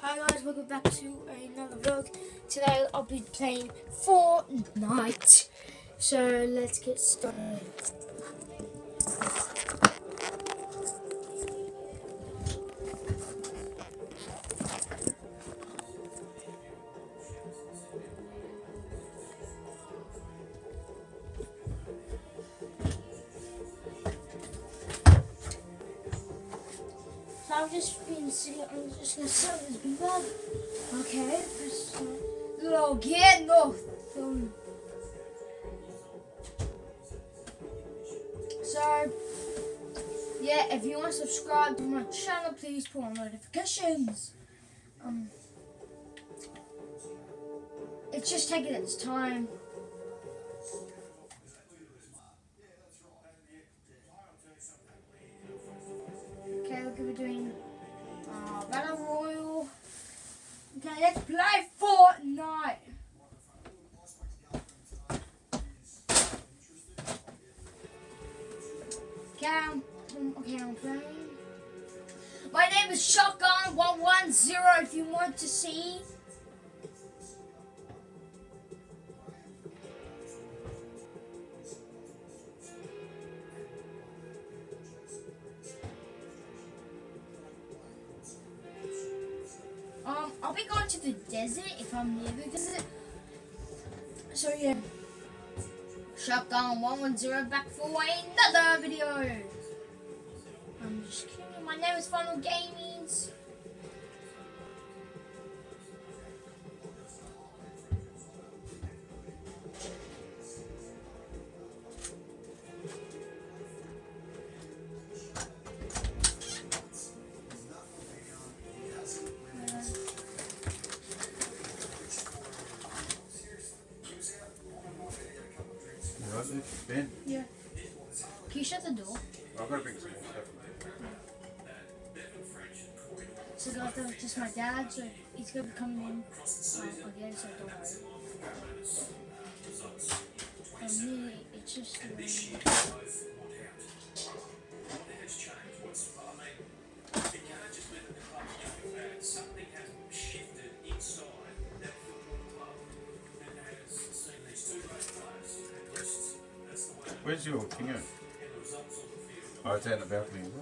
Hi guys, welcome back to another vlog. Today I'll be playing Fortnite. So let's get started. So I've just been sitting, I'm just gonna start this big bag. Okay, press login. No. So yeah, if you want to subscribe to my channel, please put on notifications. It's just taking its time. Okay, we're gonna be doing Battle Royale. Okay, let's play Fortnite. Okay, I'm playing. My name is Shotgun110 if you want to see. I'll be going to the desert if I'm near the desert. So yeah. Shotgun110 back for another video. I'm just kidding. My name is Funnel Gamings. Ben? Yeah. Can you shut the door? I've got to bring some more stuff. So that's just my dad, so he's going to be coming in again, so don't worry. Me, it's just Where's your thing at? Oh, it's out in the balcony, is it?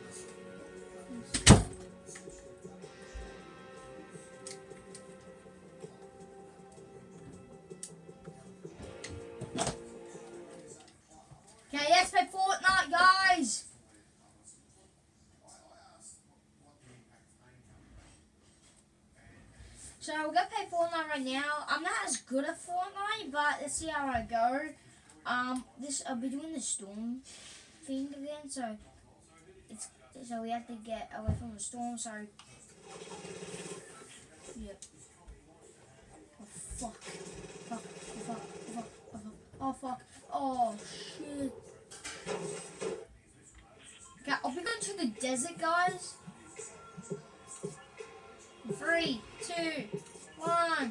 okay, let's play Fortnite, guys! So we're gonna play Fortnite right now. I'm not as good at Fortnite, but let's see how I go. I'll be doing the storm thing again, so we have to get away from the storm. So yep. Oh fuck! Fuck! Fuck! Fuck! Fuck! Oh fuck! Oh shit! Okay, I'll be going to the desert, guys. 3, 2, 1.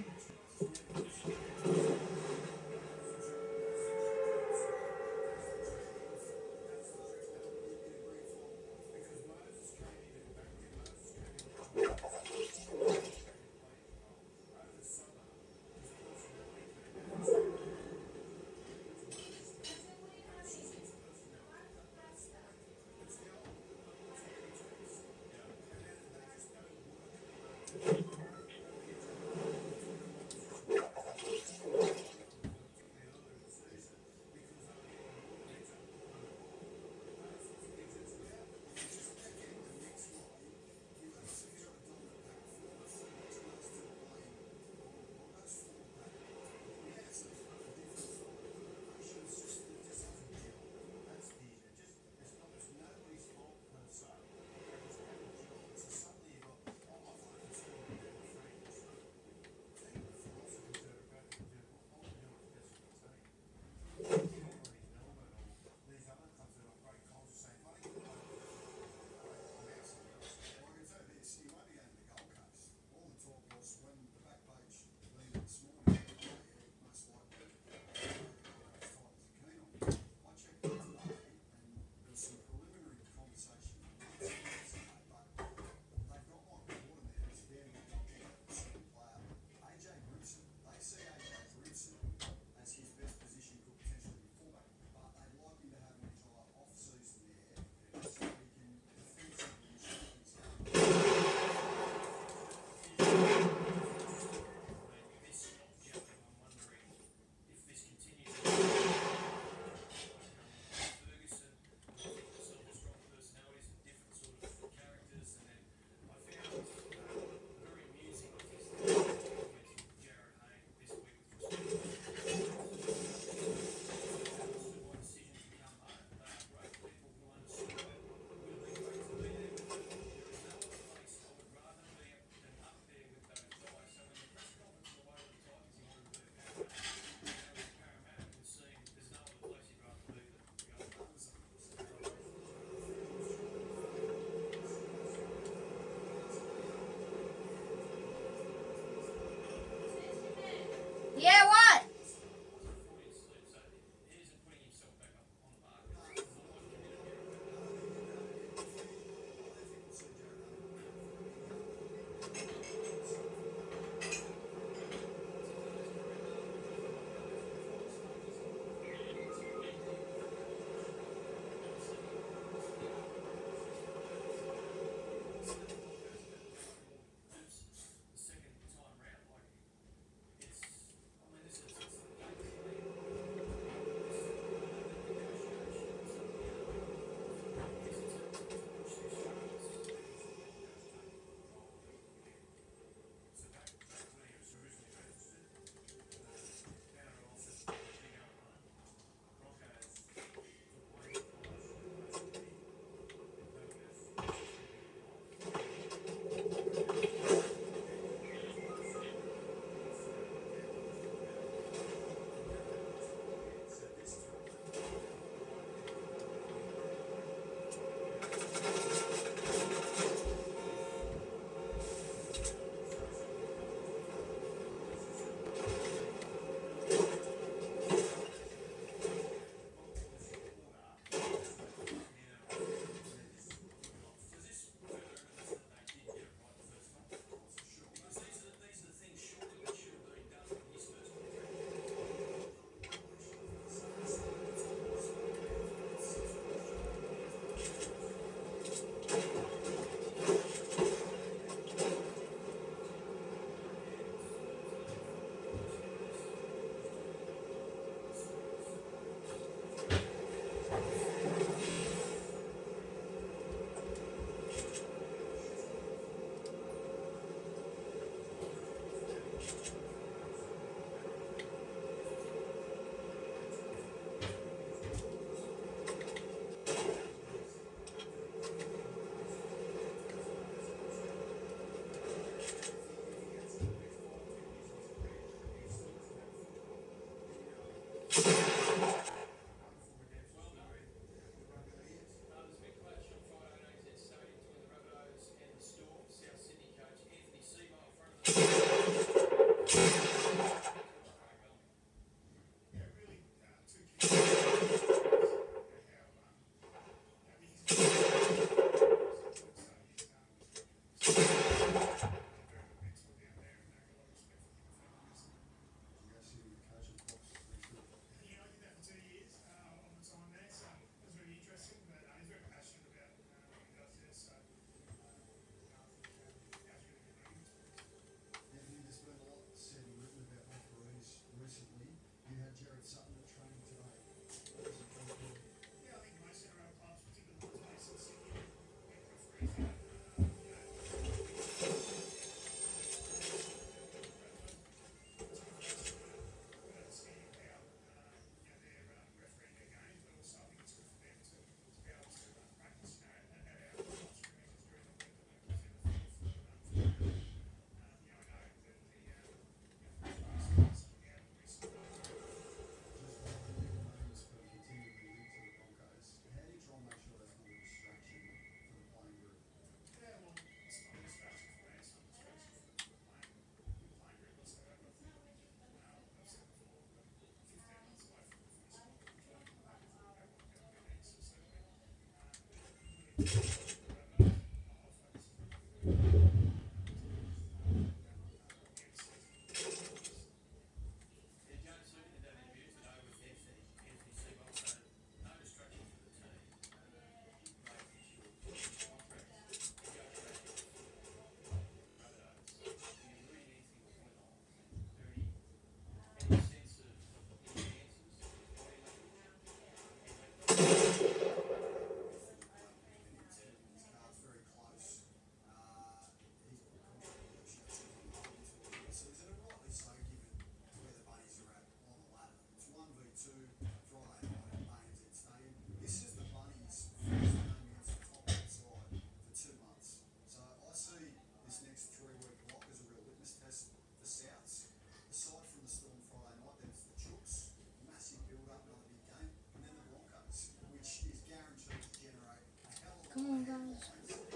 Come on, guys.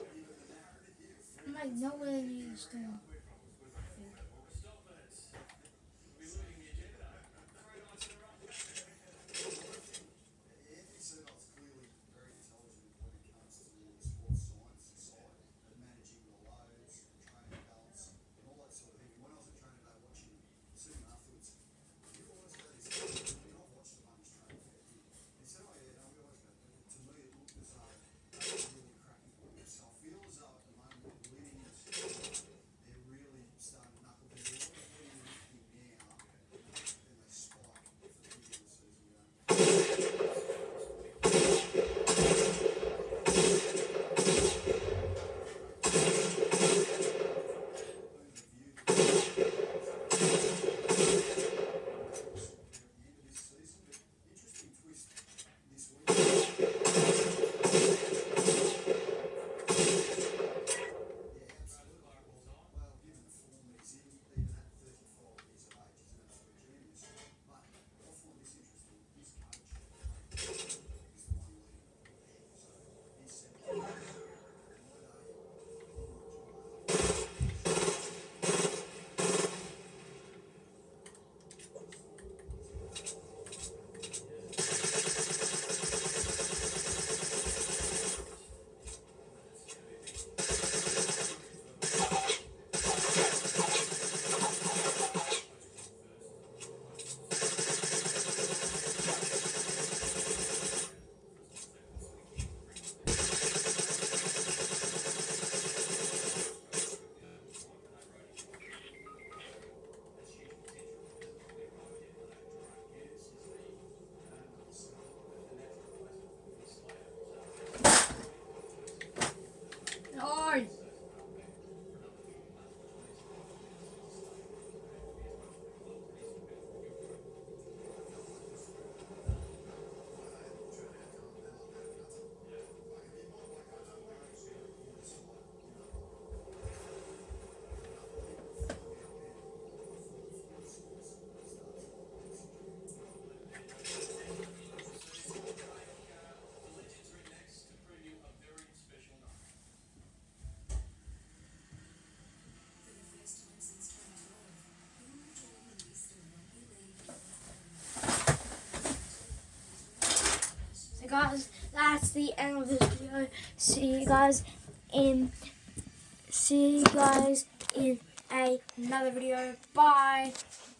I'm like nowhere near the storm. the end of this video. See you guys in another video. Bye.